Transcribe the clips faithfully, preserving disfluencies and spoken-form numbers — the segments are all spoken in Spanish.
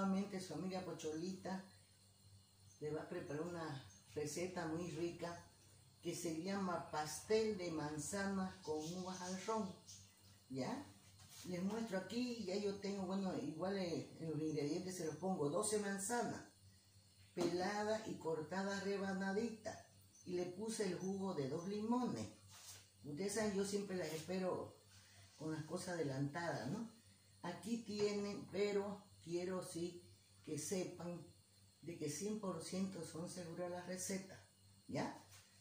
nuevamente su amiga Pocholita le va a preparar una receta muy rica que se llama pastel de manzana con uvas al ron. ¿Ya? Les muestro aquí, ya yo tengo, bueno, igual eh, en los ingredientes se los pongo doce manzanas peladas y cortadas rebanaditas, y le puse el jugo de dos limones. Ustedes saben, yo siempre las espero con las cosas adelantadas, ¿no? Aquí tienen, pero quiero sí que sepan de que cien por ciento son seguras las recetas, ¿ya?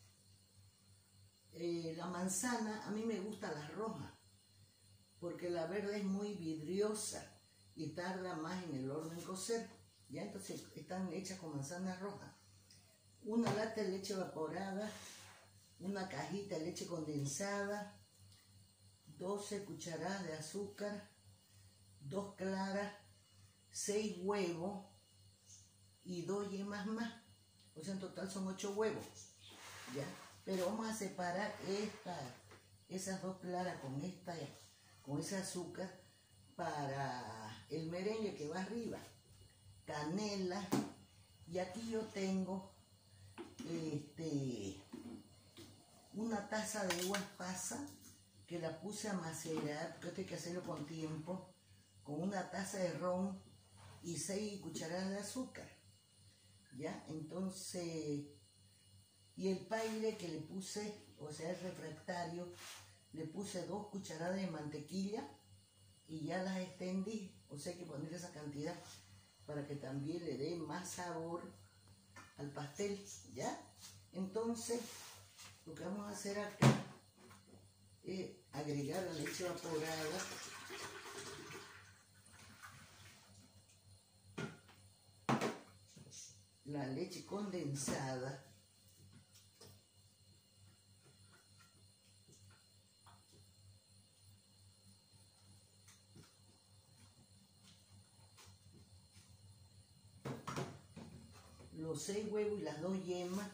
Eh, la manzana, a mí me gusta la roja, porque la verde es muy vidriosa y tarda más en el horno en cocer, ¿ya? Entonces están hechas con manzana roja. Una lata de leche evaporada, una cajita de leche condensada, doce cucharadas de azúcar, dos claras, seis huevos y dos yemas más. O sea, en total son ocho huevos, ¿ya? Pero vamos a separar esta, esas dos claras con, esta, con ese azúcar para el merengue que va arriba. Canela, y aquí yo tengo este, una taza de uvas pasas que la puse a macerar, porque esto hay que hacerlo con tiempo, con una taza de ron y seis cucharadas de azúcar, ¿ya? Entonces, y el paire que le puse, o sea, el refractario, le puse dos cucharadas de mantequilla y ya las extendí, o sea, hay que poner esa cantidad para que también le dé más sabor al pastel, ¿ya? Entonces, lo que vamos a hacer acá es agregar la leche evaporada, la leche condensada, los seis huevos y las dos yemas,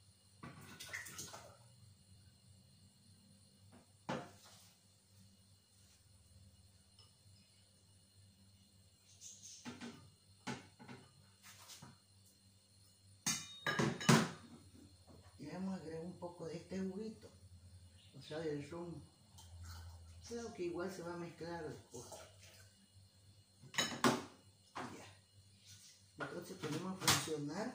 y vamos a agregar un poco de este juguito, o sea, del ron. Creo que igual se va a mezclar después. Ya. Entonces podemos funcionar.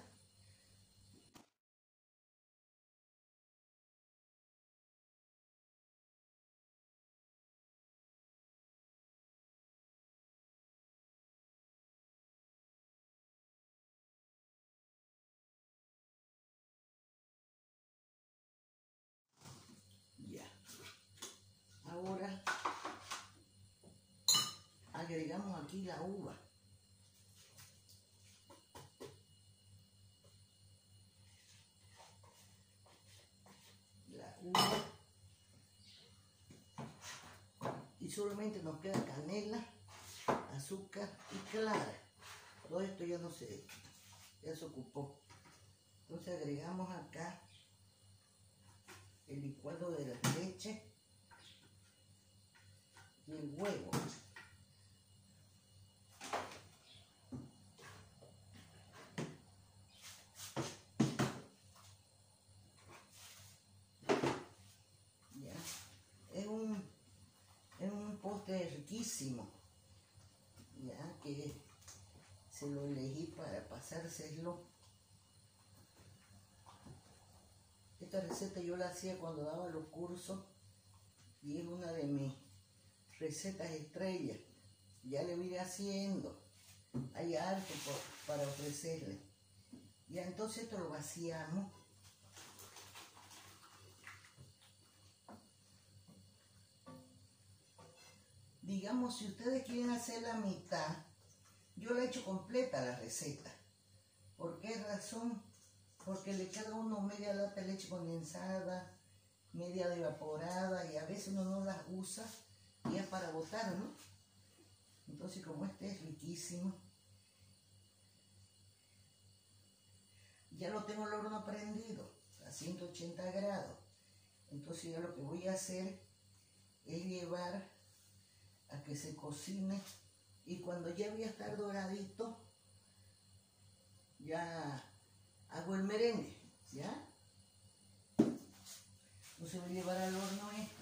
Ya. Ahora agregamos aquí la uva. La uva. Y solamente nos queda canela, azúcar y clara. Todo esto ya no se, ya se ocupó. Entonces agregamos acá el licuado de la leche y el huevo. Ya. Es un, es un postre riquísimo, ya que se lo elegí para pasárselo. Esta receta yo la hacía cuando daba los cursos y es una de mis recetas estrellas. Ya le voy haciendo, hay harto por, para ofrecerle. Ya, entonces esto lo vaciamos. Digamos, si ustedes quieren hacer la mitad, yo la he hecho completa la receta. ¿Por qué razón? Porque le queda uno media lata de leche condensada, media de evaporada, y a veces uno no las usa y es para botar, ¿no? Entonces, como este es riquísimo, ya lo tengo el horno prendido a ciento ochenta grados. Entonces ya lo que voy a hacer es llevar a que se cocine, y cuando ya voy a estar doradito, ya hago el merengue, ¿ya? Entonces voy a llevar al horno esto.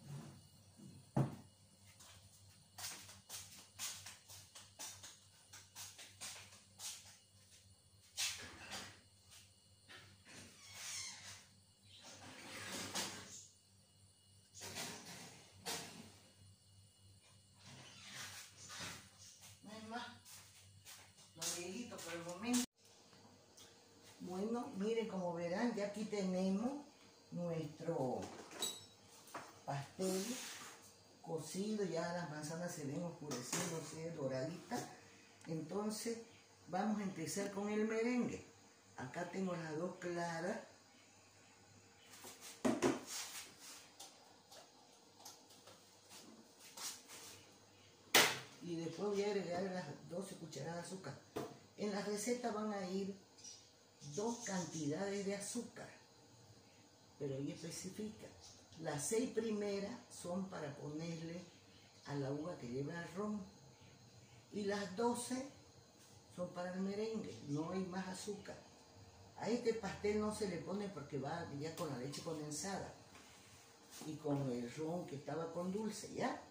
No hay más. Lo Miguelito por el momento. Bueno, miren, como verán, ya aquí tenemos nuestro pastel cocido, ya las manzanas se ven oscureciéndose, doraditas. Entonces vamos a empezar con el merengue. Acá tengo las dos claras. Y después voy a agregar las doce cucharadas de azúcar. En la receta van a ir dos cantidades de azúcar, pero ahí especifica. Las seis primeras son para ponerle a la uva que lleva el ron y las doce son para el merengue, no hay más azúcar. A este pastel no se le pone porque va ya con la leche condensada y con el ron que estaba con dulce, ¿ya?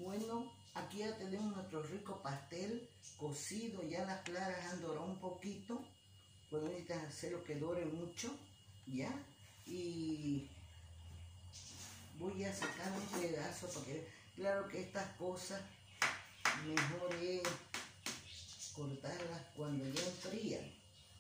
Bueno, aquí ya tenemos nuestro rico pastel cocido, ya las claras han dorado un poquito, pues no necesitas hacerlo que dore mucho, ya, y voy a sacar un pedazo porque claro que estas cosas mejor es cortarlas cuando ya enfrían.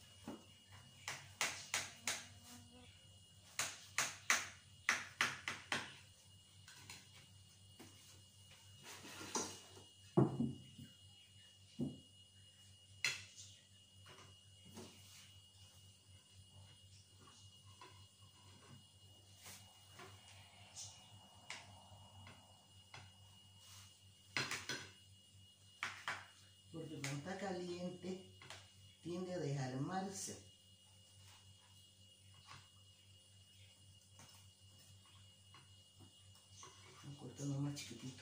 Porque cuando está caliente tiende a desarmarse. Voy a cortar uno más chiquitito.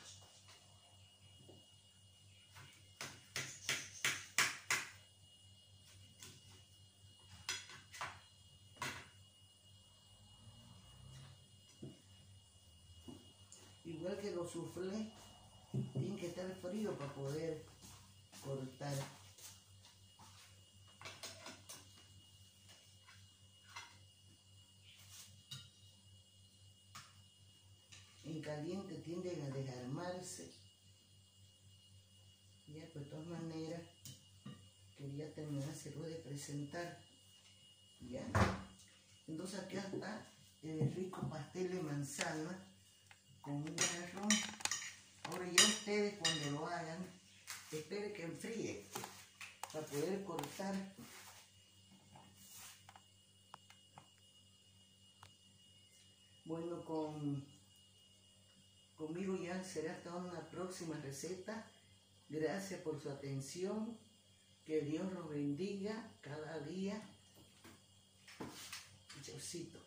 Igual que los soufflés, tienen que estar fríos para poder cortar. En caliente tienden a desarmarse. Ya, pues de todas maneras, quería terminar de presentar. Ya. Entonces acá está el rico pastel de manzana con un jarrón. Ahora ya ustedes cuando lo hagan, esperen que enfríe para poder cortar. Bueno, con, conmigo ya será hasta una próxima receta. Gracias por su atención. Que Dios los bendiga cada día. Diosito.